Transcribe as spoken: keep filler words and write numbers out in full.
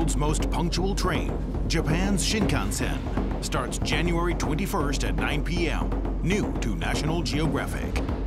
world's most punctual train, Japan's Shinkansen, starts January twenty-first at nine p m New to National Geographic.